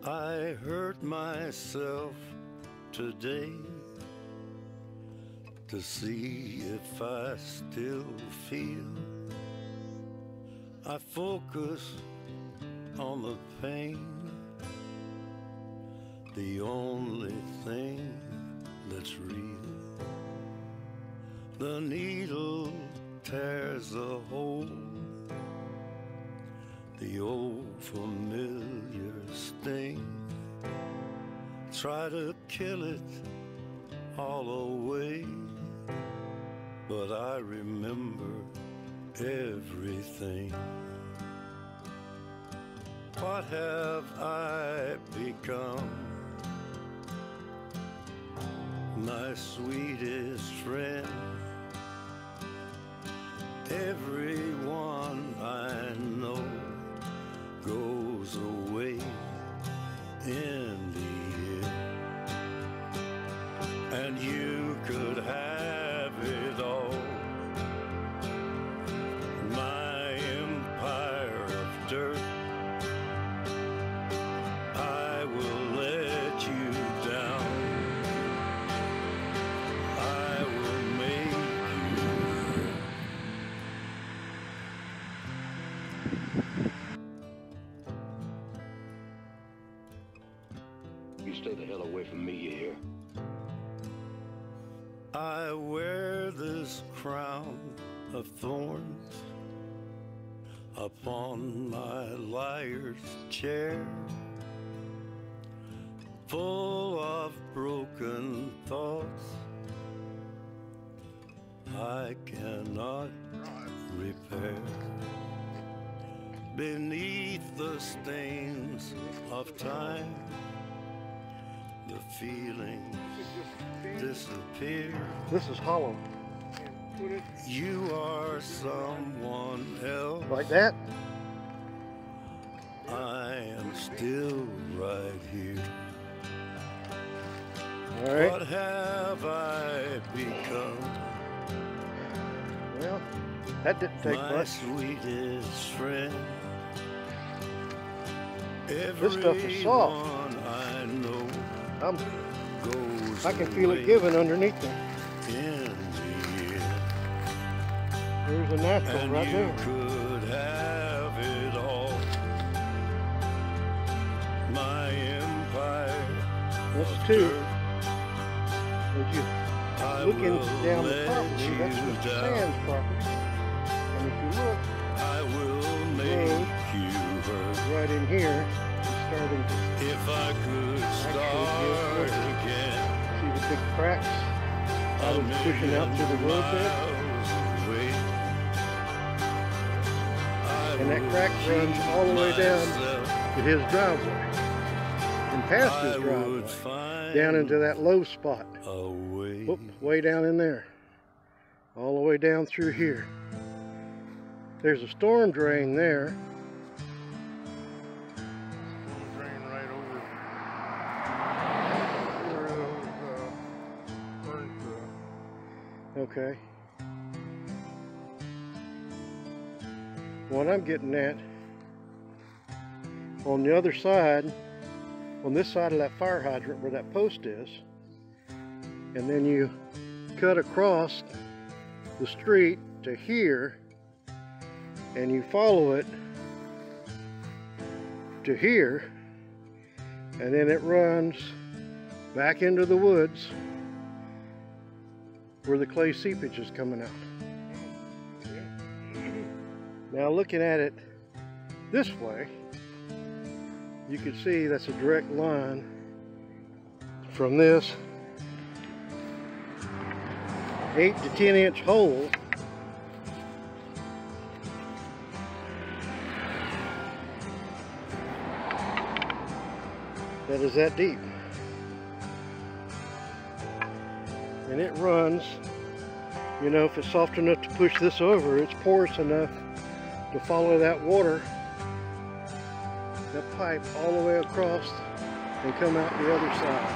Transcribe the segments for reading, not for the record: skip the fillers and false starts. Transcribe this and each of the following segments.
I hurt myself today to see if I still feel. I focus on the pain, the only thing that's real. The needle tears a hole, the old familiar sting. Try to kill it all away, but I remember everything. What have I become? My sweetest friend. Everyone I know goes away in the end, and you could have it all. My empire of dirt, I will let you down. I will make you. You stay the hell away from me, you hear? I wear this crown of thorns upon my liar's chair, full of broken thoughts I cannot repair. Beneath the stains of time, the feeling disappears. This is hollow. You are someone else. Like that? I am still right here. All right. What have I become? Well, that didn't take My much. sweetest friend. This stuff is soft. Everyone I know goes I can feel it away giving underneath them. in the end. There's a natural And right you there. could have it all. My empire. That's two. dirt, As you I looking will down the let property, you that's Mr. down. Sand's property. And if you look I will make you hurt. right in here, it's starting to If I could Actually, start again, see the big cracks out of pushing out to the roadbed. And that crack runs all the way down to his driveway and past his driveway, down into that low spot. Whoop, way down in there, all the way down through here. There's a storm drain there. Storm drain right over where those ferns grow. Okay. What I'm getting at, on the other side, on this side of that fire hydrant where that post is, and then you cut across the street to here, and you follow it to here, and then it runs back into the woods where the clay seepage is coming out. Now looking at it this way, you can see that's a direct line from this 8 to 10 inch hole that is that deep. And it runs, you know, if it's soft enough to push this over, it's porous enough to follow that water, that pipe, all the way across and come out the other side.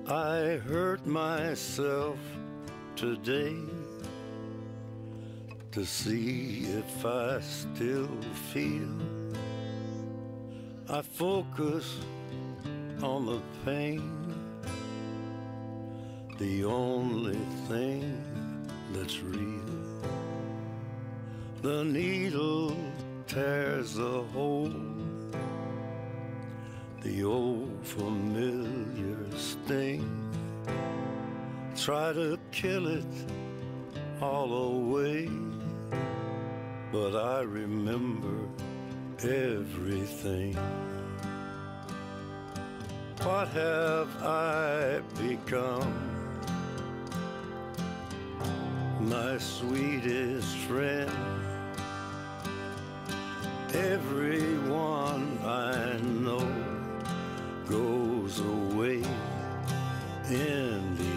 I hurt myself today to see if I still feel. I focus on the pain, the only thing that's real. The needle tears a hole, the old familiar sting. Try to kill it all away, but I remember everything. What have I become? My sweetest friend. Everyone I know goes away in the